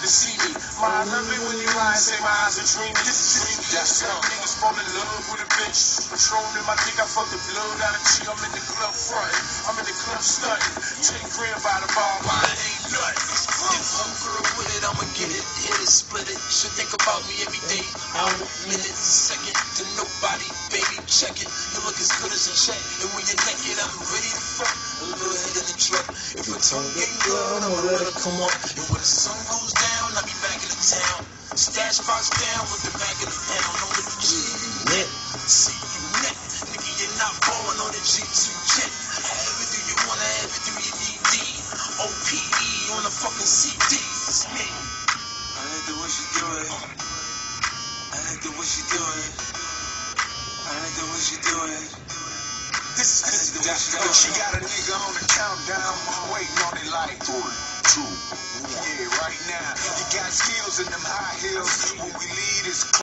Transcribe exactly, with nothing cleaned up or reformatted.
to see me. My, I love it when you lie and say my eyes are dreaming. This is dreamy. That's how niggas fall in love with a bitch. Patrolling my dick, I fuck the blood out of G. I'm in the club frontin', I'm in the club stuntin'. Ten grand by the ball, mine ain't nothing. If I'm girl with it, I'ma get it, hit it, split it. Should think about me every day, hour, minute, second to nobody, baby, check it. You look as good as a check, and when you're naked, I'm ready to fuck. A little head in the truck. If a tongue get good, I'ma let her come up. And when the sun goes down, I'll be back in the town. Stash box down with the back of the pound on the G. Net, see you net, nigga, you're not balling on the G two jet. Have it, do you wanna have it, do you need D? O P E on the fucking C D. It's me. I like the way she do it. I like the way she do it. I like the way she do it. This is the way she do it. She got a nigga on the countdown, waiting on it like one, two. Yeah, right now. You got skills in them high heels. When we lead, it's